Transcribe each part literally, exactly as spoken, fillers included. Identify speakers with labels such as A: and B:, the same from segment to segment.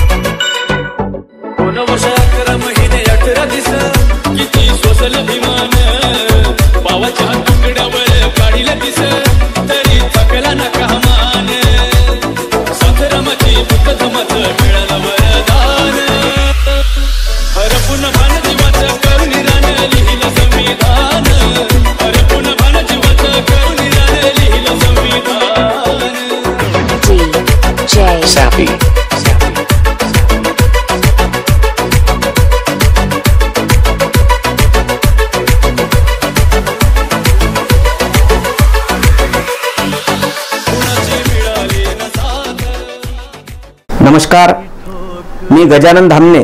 A: नमस्कार, मी गजानन धामणे,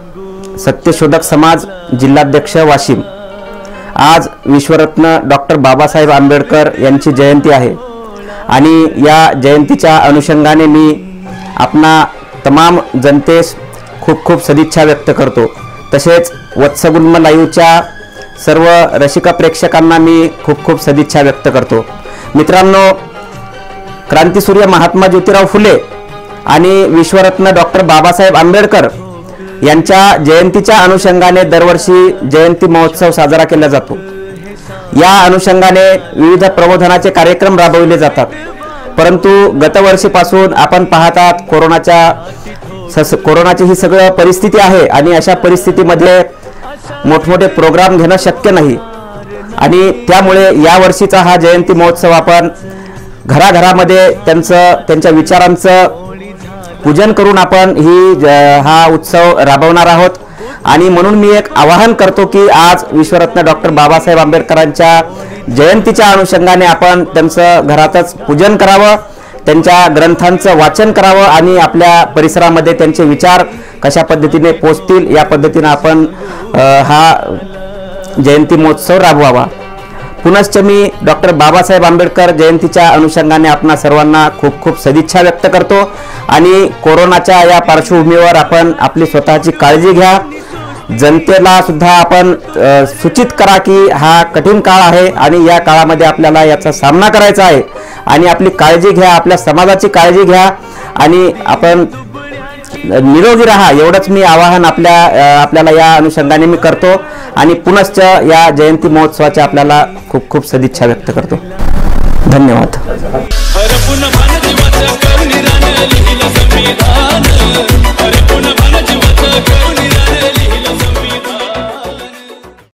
A: सत्यशोधक समाज जिल्हाध्यक्ष वाशिम। आज विश्वरत्न डॉक्टर बाबासाहेब आंबेडकर यांची जयंती आहे आणि या जयंतीच्या अनुषंगाने मी आपणा तमाम जनतेस खूप खूप सदिच्छा व्यक्त करतो। तसेच वत्सगुल्म लाईव्हच्या सर्व रसिका प्रेक्षकांना मी खूप खूप सदिच्छा व्यक्त करतो। मित्रांनो, क्रांतीसूर्य महात्मा ज्योतिराव फुले आणि विश्वरत्न डॉक्टर बाबासाहेब आंबेडकर यांच्या जयंतीच्या अनुषंगाने दरवर्षी जयंती महोत्सव साजरा केला जातो। या अनुषंगाने विविध प्रबोधनाचे कार्यक्रम राबवले जातात। परंतु गतवर्षीपासून आपण पाहतात कोरोनाच्या कोरोनाची ही सगळं परिस्थिती आहे आणि अशा परिस्थितीमध्ये मोठमोठे प्रोग्राम घेणं शक्य नाही आणि त्यामुळे या वर्षीचा हा जयंती महोत्सव आपण घराघरामध्ये त्यांचं त्यांच्या विचारांचं पूजन करून आपण ही हा उत्सव राबवणार आहोत। आणि म्हणून मी एक आवाहन करतो की आज विश्वरत्न डॉक्टर बाबासाहेब आंबेडकरांच्या जयंतीच्या अनुषंगाने आपण त्यांचं घरातच पूजन करावं, त्यांच्या ग्रंथांचं वाचन करावं आणि आपल्या परिसरामध्ये त्यांचे विचार कशा पद्धतीने पोचतील या पद्धतीने आपण हा जयंती महोत्सव राबवावा। पुनश्च मी डॉक्टर बाबासाहेब आंबेडकर जयंतीच्या अनुषंगाने आपणा सर्वांना खूप खूप सदिच्छा व्यक्त करतो आणि कोरोनाच्या या पार्श्वभूमीवर आपण आपली स्वतःची काळजी घ्या। जनतेला सुद्धा आपण सूचित करा की हा कठीण काळ आहे आणि या काळामध्ये आपल्याला याचा सामना करायचा आहे आणि आपली काळजी घ्या, आपल्या समाजाची काळजी घ्या आणि आपण निरोगी राहा, एवढंच मी आवाहन आपल्या आपल्याला या अनुषंगाने मी करतो आणि पुनश्च या जयंती महोत्सवाच्या आपल्याला खूप खूप सदिच्छा व्यक्त करतो। धन्यवाद।
B: संविधान